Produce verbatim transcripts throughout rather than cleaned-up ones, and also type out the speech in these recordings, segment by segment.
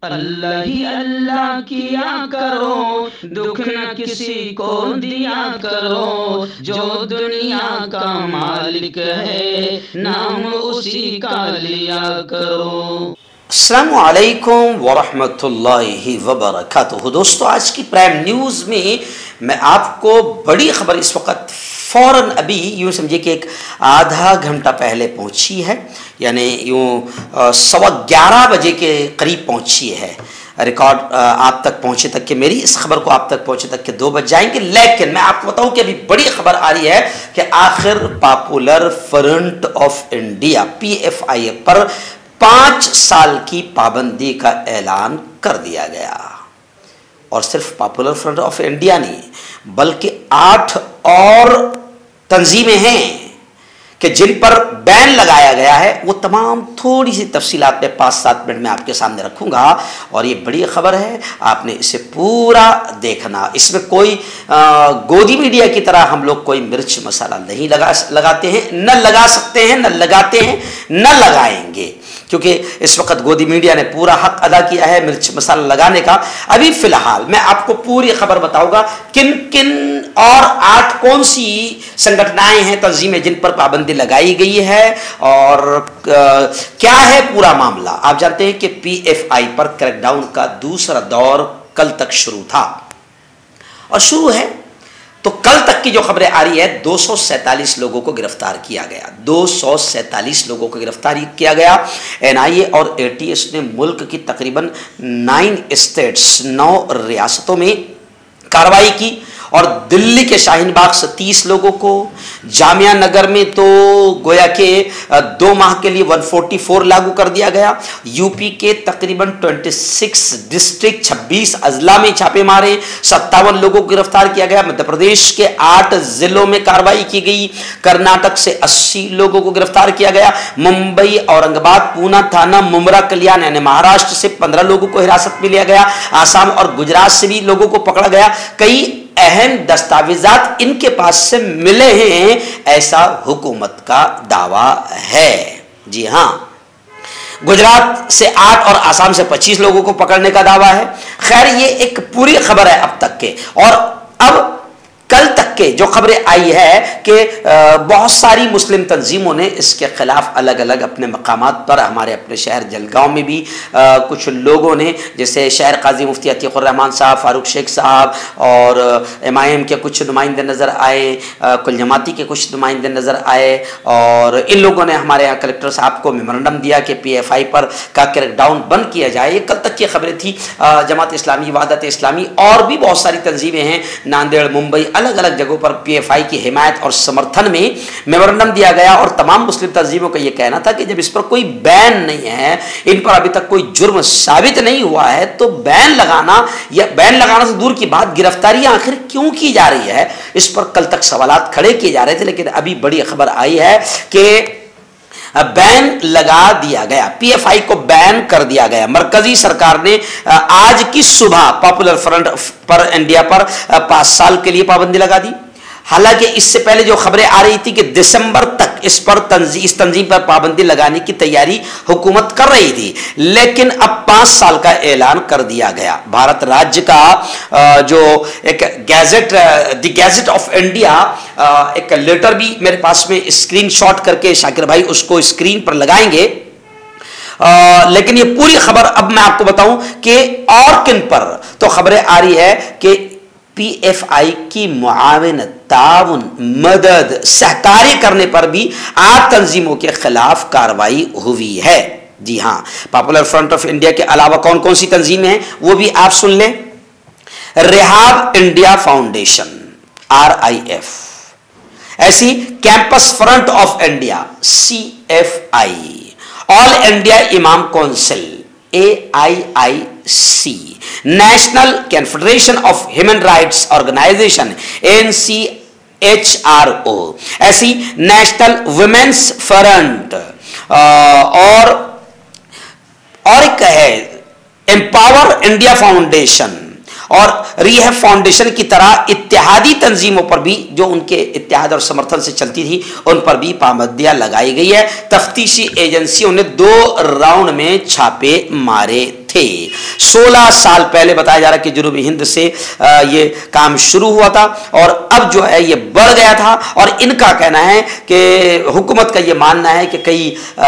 अल्लाह ही अल्लाह किया करो, दुख न किसी को दिया करो, जो दुनिया का मालिक है नाम उसी का लिया करो। अस्सलामु अलैकुम वरहमतुल्लाहि वबरकातुहू। दोस्तों, आज की प्राइम न्यूज़ में मैं आपको बड़ी खबर इस वक्त फ़ौरन अभी यूँ समझिए कि एक आधा घंटा पहले पहुंची है, यानी यूँ सवा ग्यारह बजे के करीब पहुंची है। रिकॉर्ड आप तक पहुंचे तक कि मेरी इस खबर को आप तक पहुंचे तक के दो बज जाएंगे। लेकिन मैं आपको बताऊं कि अभी बड़ी खबर आ रही है कि आखिर popular front of India P F I पर पाँच साल की पाबंदी का ऐलान कर दिया गया। और सिर्फ पॉपुलर फ्रंट ऑफ इंडिया नहीं बल्कि आठ और तंजीमें हैं कि जिन पर बैन लगाया गया है। वो तमाम थोड़ी सी तफसीलात में पाँच सात मिनट में आपके सामने रखूंगा। और ये बड़ी खबर है, आपने इसे पूरा देखना। इसमें कोई गोदी मीडिया की तरह हम लोग कोई मिर्च मसाला नहीं लगा लगाते हैं, न लगा सकते हैं, न लगाते हैं, न लगाएंगे, क्योंकि इस वक्त गोदी मीडिया ने पूरा हक अदा किया है मिर्च मसाला लगाने का। अभी फिलहाल मैं आपको पूरी खबर बताऊंगा किन किन और आठ कौन सी संगठनाएं हैं, तंजीमें जिन पर पाबंदी लगाई गई है और क्या है पूरा मामला। आप जानते हैं कि पी एफ आई पर क्रैकडाउन का दूसरा दौर कल तक शुरू था और शुरू है तो कल तक की जो खबरें आ रही है दो सौ सैंतालीस लोगों को गिरफ्तार किया गया। दो सौ सैंतालीस लोगों को गिरफ्तार किया गया। एन आई ए और ए टी एस ने मुल्क की तकरीबन नाइन स्टेट्स नौ रियासतों में कार्रवाई की और दिल्ली के शाहीन बाग से तीस लोगों को, जामिया नगर में तो गोया के दो माह के लिए एक सौ चौवालीस लागू कर दिया गया। यूपी के तकरीबन छब्बीस डिस्ट्रिक्ट छब्बीस अजला में छापे मारे, सत्तावन लोगों को गिरफ्तार किया गया। मध्य प्रदेश के आठ जिलों में कार्रवाई की गई। कर्नाटक से अस्सी लोगों को गिरफ्तार किया गया। मुंबई, औरंगाबाद, पूना, थाना, मुमरा, कल्याण यानी महाराष्ट्र से पंद्रह लोगों को हिरासत में लिया गया। आसाम और गुजरात से भी लोगों को पकड़ा गया। कई अहम दस्तावेजात इनके पास से मिले हैं, ऐसा हुकूमत का दावा है। जी हां, गुजरात से आठ और आसाम से पच्चीस लोगों को पकड़ने का दावा है। खैर, ये एक पूरी खबर है अब तक के। और अब कल तक के जो खबरें आई है कि बहुत सारी मुस्लिम तंजीमों ने इसके खिलाफ अलग अलग अपने मकामात पर, हमारे अपने शहर जलगांव में भी आ, कुछ लोगों ने, जैसे शहर काजी मुफ्ती अतीकुर रहमान साहब, फारूक शेख साहब और एम आई एम के कुछ नुमाइंदे नज़र आए, कुल जमाती के कुछ नुमाइंदे नज़र आए। और इन लोगों ने हमारे यहाँ कलेक्टर साहब को मेमोरेंडम दिया कि पी एफ आई पर का क्रैकडाउन बंद किया जाए। ये कल तक की खबरें थी। जमात इस्लामी, वहदत इस्लामी और भी बहुत सारी तंजीमें हैं, नांदेड़, मुंबई, अलग अलग जगहों पर पी एफ आई की हिमायत और समर्थन में मेमोरेंडम दिया गया। और तमाम मुस्लिम तंजीमों का यह कहना था कि जब इस पर कोई बैन नहीं है, इन पर अभी तक कोई जुर्म साबित नहीं हुआ है, तो बैन लगाना या बैन लगाना से दूर की बात, गिरफ्तारियां आखिर क्यों की जा रही है, इस पर कल तक सवालात खड़े किए जा रहे थे। लेकिन अभी बड़ी खबर आई है कि बैन लगा दिया गया, पी एफ आई को बैन कर दिया गया। मरकजी सरकार ने आज की सुबह पॉपुलर फ्रंट पर इंडिया पर पांच साल के लिए पाबंदी लगा दी। हालांकि इससे पहले जो खबरें आ रही थी कि दिसंबर तक इस पर तंजी, इस तंजीम पर पाबंदी लगाने की तैयारी हुकूमत कर रही थी, लेकिन अब पांच साल का ऐलान कर दिया गया। भारत राज्य का जो एक gazette, the gazette of India, एक लेटर भी मेरे पास में स्क्रीनशॉट करके शाकिर भाई उसको स्क्रीन पर लगाएंगे। आ, लेकिन ये पूरी खबर अब मैं आपको बताऊं कि और किन पर तो खबरें आ रही है कि पी एफ आई की मुआवनत, ताउन, मदद, सहकारी करने पर भी आठ तंजीमों के खिलाफ कार्रवाई हुई है। जी हां, पॉपुलर फ्रंट ऑफ इंडिया के अलावा कौन कौन सी तंजीमें हैं वो भी आप सुन लें। Rehab India foundation, R I F, ऐसी campus front of India, C F I, all India imam council, A I I C, national confederation of human rights organisation, N C H R O, ऐसी national women's front, और और एक है empower India foundation और rehab foundation की तरह इत्तेहादी तंजीमों पर भी, जो उनके इत्तेहाद और समर्थन से चलती थी, उन पर भी पाबंदियां लगाई गई है। तफ्तीशी एजेंसियों ने दो राउंड में छापे मारे थे। सोलह साल पहले बताया जा रहा है कि जनूबी हिंद से ये काम शुरू हुआ था और अब जो है ये बढ़ गया था। और इनका कहना है कि हुकूमत का ये मानना है कि कई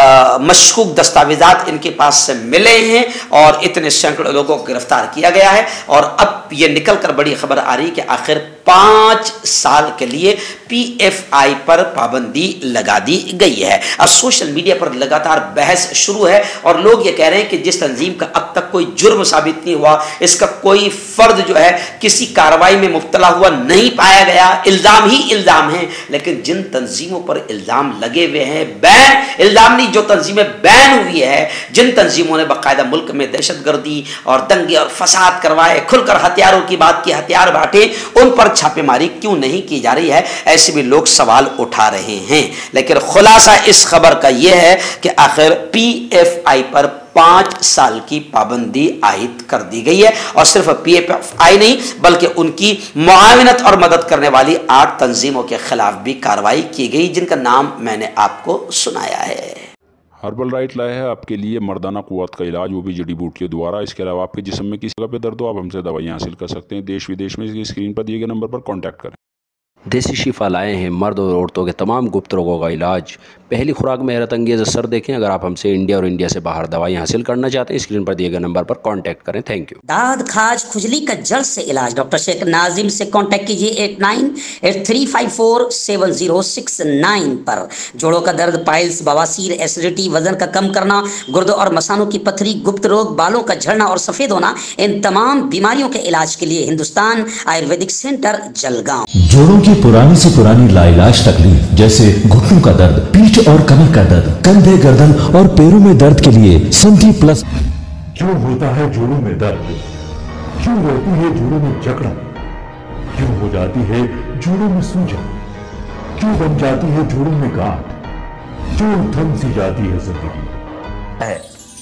मशकूक दस्तावेजात इनके पास से मिले हैं और इतने सैकड़ों लोगों को गिरफ्तार किया गया है। और अब ये निकल कर बड़ी खबर आ रही है कि आखिर पांच साल के लिए पी एफ आई पर पाबंदी लगा दी गई है। अब सोशल मीडिया पर लगातार बहस शुरू है और लोग ये कह रहे हैं कि जिस तंजीम का अब तक कोई जुर्म साबित नहीं हुआ, इसका कोई फर्द जो है किसी कार्रवाई में मुब्तला हुआ नहीं पाया गया, इल्जाम ही इल्जाम है। लेकिन जिन तंजीमों पर इल्जाम लगे हुए हैं, बैन इल्जाम नहीं, जो तंजीमें बैन हुई है, जिन तंजीमों ने बाकायदा मुल्क में दहशतगर्दी और दंगे और फसाद करवाए, खुलकर हथियारों की बात की, हथियार बांटे, उन पर छापेमारी क्यों नहीं की जा रही है, ऐसे भी लोग सवाल उठा रहे हैं। लेकिन खुलासा इस खबर का यह है कि आखिर पी एफ आई पर पांच साल की पाबंदी आयद कर दी गई है और सिर्फ पी एफ आई नहीं बल्कि उनकी मुआवनत और मदद करने वाली आठ तंजीमों के खिलाफ भी कार्रवाई की गई, जिनका नाम मैंने आपको सुनाया है। हर्बल राइट लाया है आपके लिए मर्दाना कुव्वत का इलाज, वो भी जड़ी बूटियों द्वारा। इसके अलावा आपके जिस्म में किसी जगह पे दर्द हो, आप हमसे दवाइयाँ हासिल कर सकते हैं। देश विदेश में स्क्रीन पर दिए गए नंबर पर कॉन्टैक्ट करें। देसी शिफा लाए हैं मर्द और औरतों के तमाम गुप्त रोगों का इलाज। पहली खुराक में हैरत अंगेज़ असर देखें। अगर आप हमसे इंडिया और इंडिया से बाहर दवाई हासिल करना चाहते हैं, स्क्रीन पर दिए गए नंबर पर कांटेक्ट करें। Thank you. दाद खाज खुजली का जड़ से इलाज डॉक्टर शेख नाजिम से कांटेक्ट कीजिए eight nine eight three five four seven zero six nine पर। जोड़ों का दर्द, पाइल्स, बवासीर, एसिडिटी, वजन का कम करना, गुर्दों और मसानों की पथरी, गुप्त रोग, बालों का झड़ना और सफेद होना, इन तमाम बीमारियों के इलाज के लिए हिंदुस्तान आयुर्वेदिक सेंटर जलगांव। जोड़ों की पुरानी से पुरानी लाइलाज तकलीफ जैसे घुटनों का दर्द, पीठ और कमर का दर्द, कंधे, गर्दन और पैरों में दर्द के लिए संधि प्लस। क्यों होता है जोड़ों में दर्द? क्यों रहती है जोड़ों में जकड़न? क्यों हो जाती है जोड़ों में सूजन? क्यों बन जाती है जोड़ों में गांठ? क्यों थम सी जाती है जिंदगी?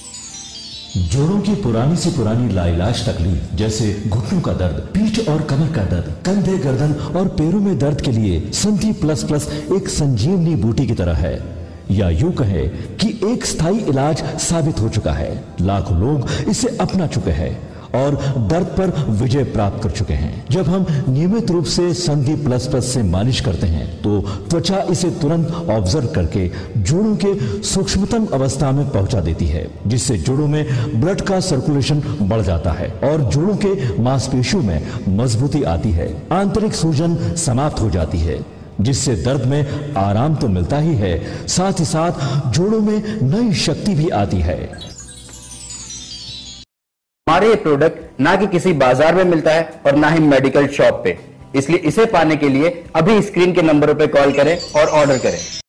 जोड़ों की पुरानी से पुरानी लाइलाज तकलीफ जैसे घुटनों का दर्द, पीठ और कमर का दर्द, कंधे, गर्दन और पैरों में दर्द के लिए संधि प्लस प्लस एक संजीवनी बूटी की तरह है, या यूं कहे कि एक स्थायी इलाज साबित हो चुका है। लाखों लोग इसे अपना चुके हैं और दर्द पर विजय प्राप्त कर चुके हैं। जब हम नियमित रूप से संधि प्लस प्लस से मालिश करते हैं तो त्वचा इसे तुरंत ऑब्जर्व करके जोड़ों के सूक्ष्मतम अवस्था में पहुंचा देती है, जिससे जोड़ों में ब्लड का सर्कुलेशन बढ़ जाता है और जोड़ों के मांसपेशियों में मजबूती आती है। आंतरिक सूजन समाप्त हो जाती है, जिससे दर्द में आराम तो मिलता ही है, साथ ही साथ जोड़ों में नई शक्ति भी आती है। हमारे ये प्रोडक्ट ना कि किसी बाजार में मिलता है और ना ही मेडिकल शॉप पे, इसलिए इसे पाने के लिए अभी स्क्रीन के नंबरों पे कॉल करें और ऑर्डर करें।